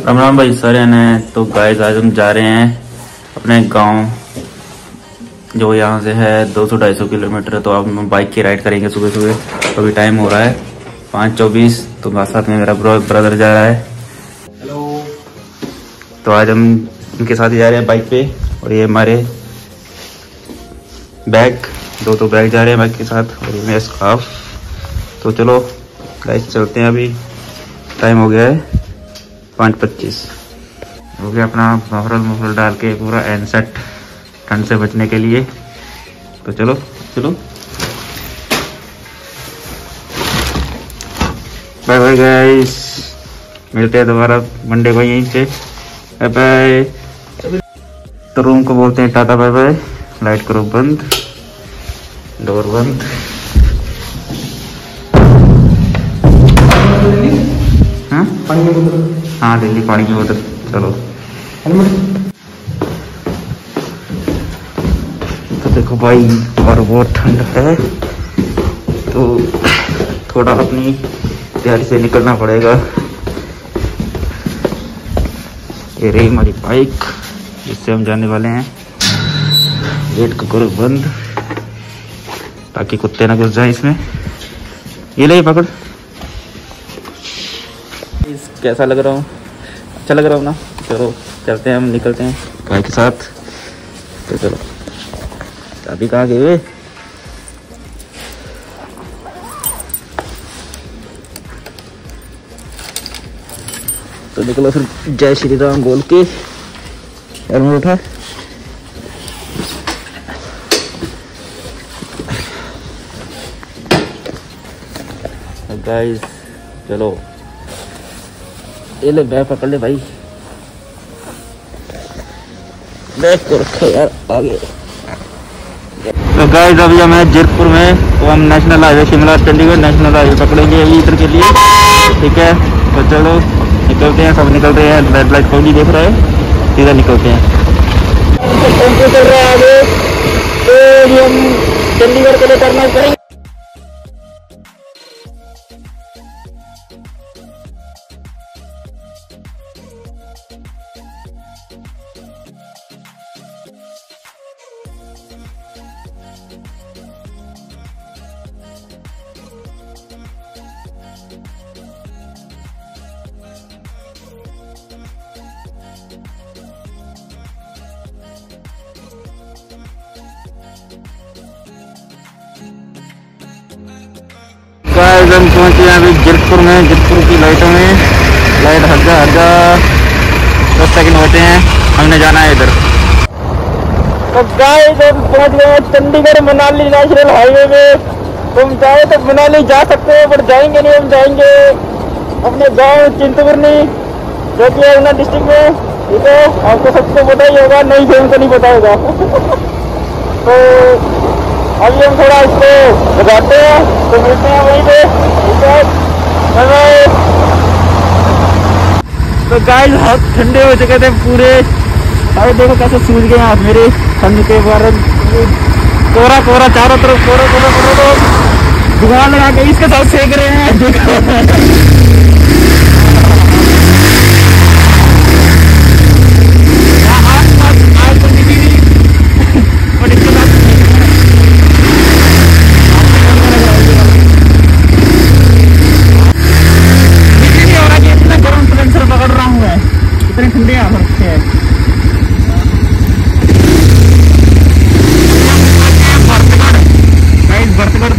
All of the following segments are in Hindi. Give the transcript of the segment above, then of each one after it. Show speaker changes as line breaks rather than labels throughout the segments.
राम राम भाई सारे ने। तो गाइस आज हम जा रहे हैं अपने गांव, जो यहाँ से है 200-250 किलोमीटर। तो अब हम बाइक की राइड करेंगे सुबह सुबह। तो अभी टाइम हो रहा है 5:24। तो साथ में मेरा ब्रदर जा रहा है। हेलो। तो आज हम इनके साथ ही जा रहे हैं बाइक पे। और ये हमारे बैग, दो बैग जा रहे हैं बाइक के साथ। और ये मेरा स्कार्फ। तो चलो गाइस चलते हैं। अभी टाइम हो गया है 5:25 हो गया। अपना मफरल डाल के पूरा एंड सेट ठंड से बचने के लिए। तो चलो चलो, बाय बाय गाइस। मिलते हैं दोबारा मंडे को यहीं पे। Bye bye. तो रूम को बोलते हैं टाटा बाय बाय। लाइट करो बंद, डोर बंद। हाँ दिल्ली पानी की बोतल। चलो। तो देखो भाई और बहुत ठंड है, तो थोड़ा अपनी तैयारी से निकलना पड़ेगा। ये रही हमारी बाइक जिससे हम जाने वाले हैं। गेट को करो बंद ताकि कुत्ते ना घुस जाए इसमें। ये ले पकड़। कैसा लग रहा हूँ? अच्छा लग रहा हूँ ना। चलो चलते हैं, हम निकलते हैं बाइक के साथ। तो चलो। अभी कहाँ गए हुए? तो निकलो फिर जय श्री राम बोल के। हेलमेट उठा। गाइस चलो, ये ले बैग पकड़ ले भाई। बैग को रखो यार आगे। तो गाइस अभी हम हैं जीरकपुर में। तो हम national highway Shimla Chandigarh national highway पकड़ेंगे अभी इधर के लिए। ठीक है तो चलो निकलते हैं। सब निकल रहे हैं। रेड लाइट कोई नहीं देख रहा है, सीधा निकलते हैं। टेम्पो चल रहा है आगे, तो हम चंडीगढ़ के लिए टर्न करेंगे। हम पहुंचे हैं अभी जीरकपुर में। जीरकपुर की लाइटों में लाइट हट जा 10 सेकंड होते हैं। हमने जाना है इधर। तो गाइस हम पहुंच गए चंडीगढ़ मनाली नेशनल हाईवे में। तुम चाहे तो मनाली जा सकते हो, पर जाएंगे नहीं। हम जाएंगे अपने गांव चिंतपूर्णी, जो कि है उन्ना डिस्ट्रिक्ट में। ठीक है, आपको सबको पता ही होगा, नहीं से उनको नहीं पता होगा। तो अभी हम थोड़ा इसको बताते हैं, तो मिलते हैं वहीं पे। ठीक है बाय। तो गाइस हाथ ठंडे हो चुके थे पूरे। अरे देखो कैसे सूझ गए हाथ मेरे ठंड के कारण। कोरा कोरा चारों तरफ, कोरा कोरा कोरा। तो धुआं लगा के इसके साथ सेक रहे हैं। इतने ठंडे आ सकते हैं। बरतगढ़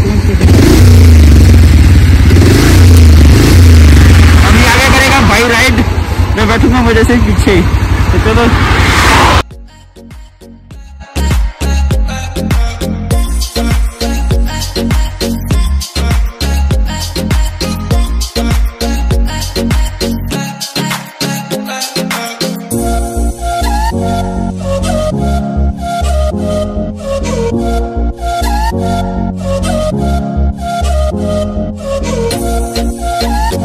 अभी आगे करेगा भाई राइड। मैं बैठूंगा वजह से पीछे। तो चलो।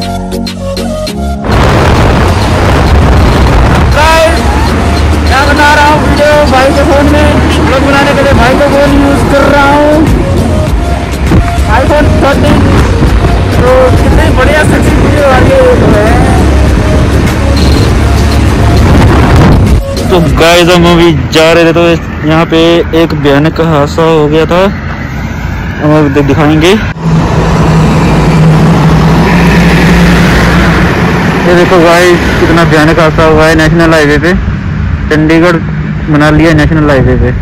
क्या बता तो गाइस हम अभी जा रहे थे तो यहाँ पे एक भयानक हादसा हो गया था, हम अभी दिखाएंगे। ये देखो गाइस कितना भयानक हादसा हुआ है नेशनल हाईवे पे, चंडीगढ़ मनाली नेशनल हाईवे पे।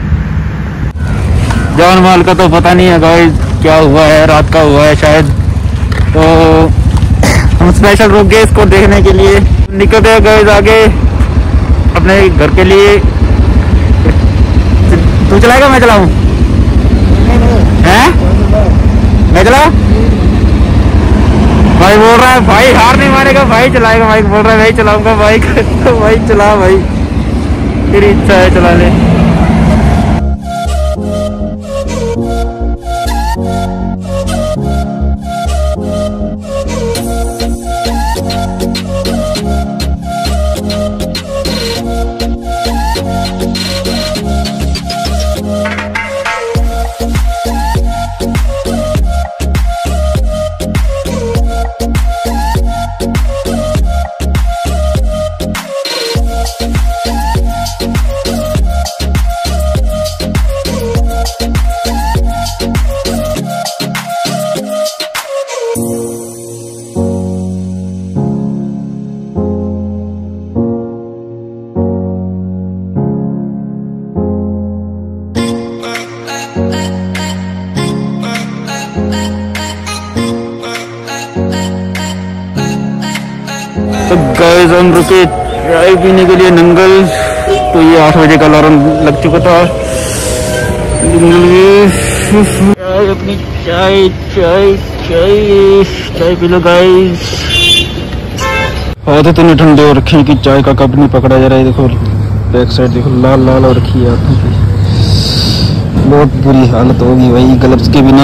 जान माल का तो पता नहीं है गाइस क्या हुआ है, रात का हुआ है शायद। तो हम स्पेशल रुक गए इसको देखने के लिए, निकलते हैं गाइस आगे अपने घर के लिए। तू चलाएगा मैं चलाऊं? हैं? मैं चलाऊं? भाई बोल रहा है भाई हार नहीं मानेगा, भाई चलाएगा। भाई बोल रहा है भाई चलाऊंगा बाइक। तो भाई चला भाई, तेरी इच्छा है चला ले। तो गाइस हम रुके चाय पीने के लिए नंगल। तो ये 8 बजे का अलार्म लग चुका था। चाय अपनी चाय चाय चाय चाय पी लो गाइस। हाथ इतने ठंडे हो रखे कि चाय का कप नहीं पकड़ा जा रहा है। देखो बैक साइड देखो लाल लाल हो रखी है हाथों की, बहुत बुरी हालत होगी भाई ग्लव्स के बिना।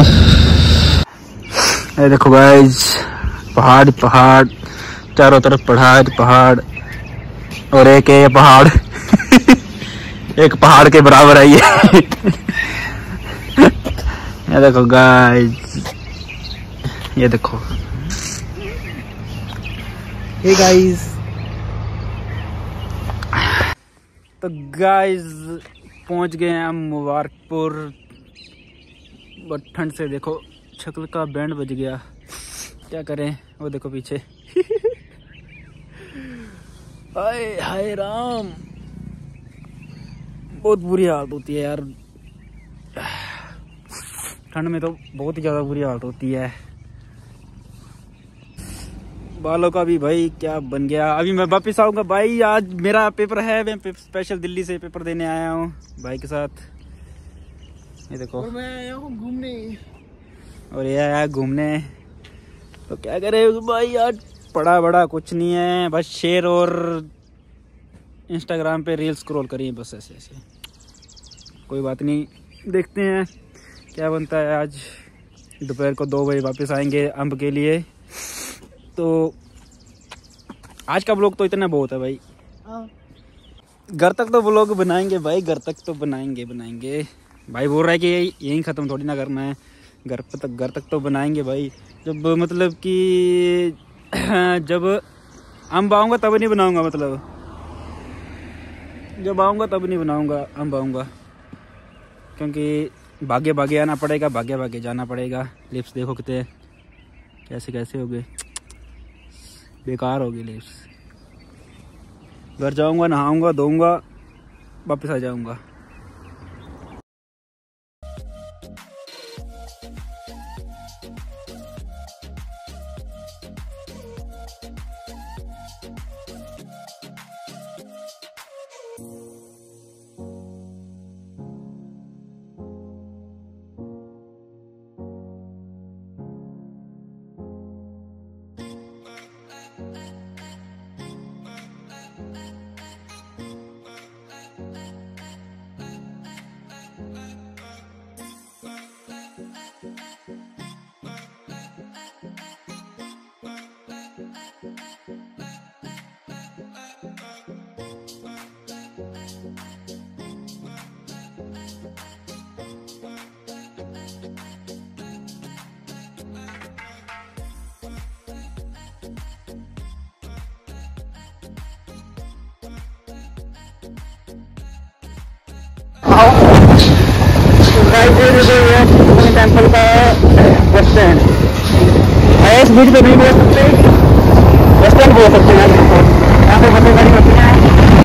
ये देखो गाइस पहाड़ पहाड़, चारों तरफ पहाड़ पहाड़, और एक है ये पहाड़ एक पहाड़ के बराबर है ये। ये देखो गाइस, ये देखो।
हे गाइस,
तो गाइस पहुंच गए हैं हम मुबारकपुर। बट ठंड से देखो शक्ल का बैंड बज गया, क्या करें। वो देखो पीछे हाय हाय राम, बहुत बुरी हालत होती है यार ठंड में, तो बहुत ही ज्यादा बुरी हालत होती है। बालों का भी भाई क्या बन गया। अभी मैं वापिस आऊंगा भाई, आज मेरा पेपर है, मैं स्पेशल दिल्ली से पेपर देने आया हूँ भाई के साथ। ये देखो,
और मैं आया हूँ घूमने,
और ये आया घूमने। तो क्या करे भाई, आज पढ़ा बड़ा कुछ नहीं है, बस शेयर और इंस्टाग्राम पे रील स्क्रॉल करिए बस, ऐसे ऐसे। कोई बात नहीं, देखते हैं क्या बनता है। आज दोपहर को 2 बजे वापस आएंगे अम्ब के लिए। तो आज का ब्लॉग तो इतना बहुत है भाई, घर तक तो ब्लॉग बनाएंगे भाई, घर तक तो बनाएंगे भाई। बोल रहा है कि यहीं ख़त्म थोड़ी ना करना है, घर तक तो बनाएंगे भाई। जब मतलब कि जब अम्ब आऊँगा तब नहीं बनाऊँगा, मतलब जब आऊँगा तब नहीं बनाऊँगा, अम्ब आऊँगा। क्योंकि भागे भागे आना पड़ेगा, भागे भागे जाना पड़ेगा। लिप्स देखो कितने कैसे कैसे हो गए, बेकार हो गई लिप्स। घर जाऊँगा, नहाऊँगा, धोऊँगा, वापस आ जाऊँगा। गाइस ये देखो ये सुब्रमण्य टेम्पल का बस स्टैंड है। इस बीच पे नहीं बोल सकते, बस स्टैंड बोल सकते हैं इसको। यहाँ पे बसें खड़ी होती हैं।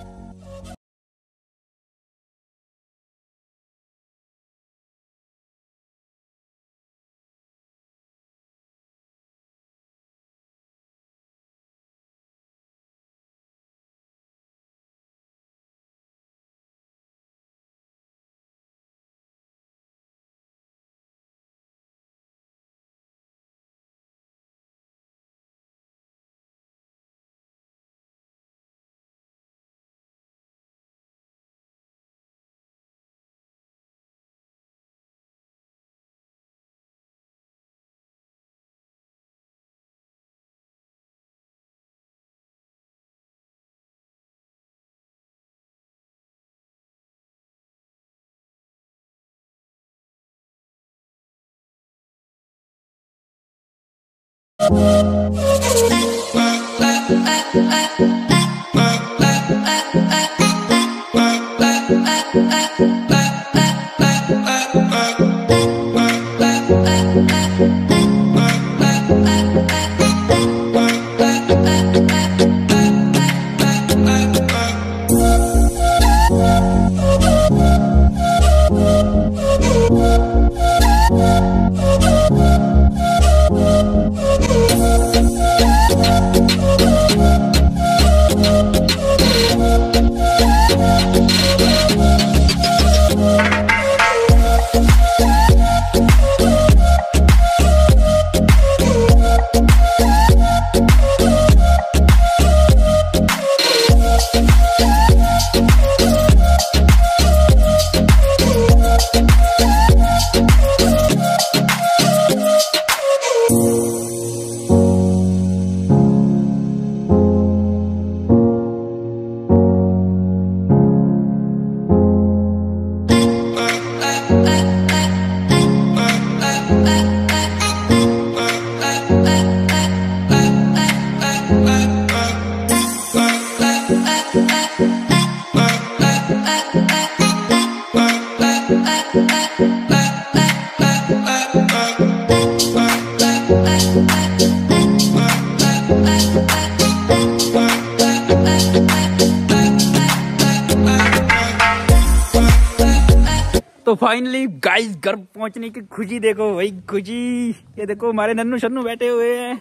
तो फाइनली गाइस घर पहुंचने की खुशी देखो भाई, खुशी। ये देखो हमारे नन्नू शन्नू बैठे हुए हैं,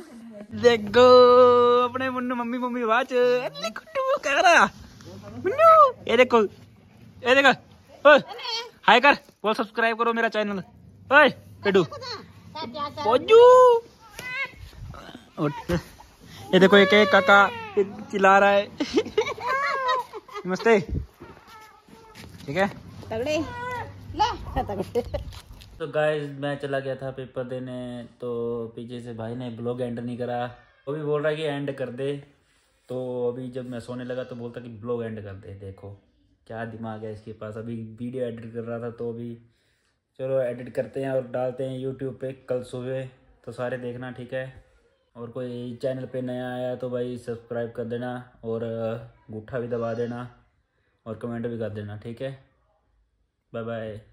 देखो अपने मुन्नू मम्मी मम्मी बाच कह रहा मुन्नू। ये देखो, ये देखो, ओए हाय कर, बोल सब्सक्राइब करो मेरा चैनल। ओए पेडू पोजू उठ। ये देखो एक एक काका चिल्ला रहा है नमस्ते, ठीक है। तो गाइस मैं चला गया था पेपर देने, तो पीछे से भाई ने ब्लॉग एंड नहीं करा। वो भी बोल रहा है कि एंड कर दे, तो अभी जब मैं सोने लगा तो बोलता कि ब्लॉग एंड कर दे। देखो क्या दिमाग है इसके पास। अभी वीडियो एडिट कर रहा था, तो अभी चलो एडिट करते हैं और डालते हैं यूट्यूब पे कल सुबह, तो सारे देखना, ठीक है। और कोई चैनल पे नया आया तो भाई सब्सक्राइब कर देना, और अंगूठा भी दबा देना, और कमेंट भी कर देना, ठीक है। Bye bye.